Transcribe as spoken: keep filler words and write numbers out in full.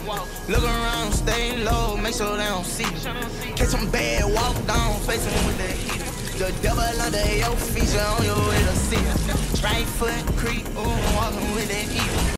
Look around, stay low, make sure they don't see you. Catch some bad, walk down, face them with that heat. The devil under your feet, you on your way to see it. Right foot creep, ooh, walking with that heat.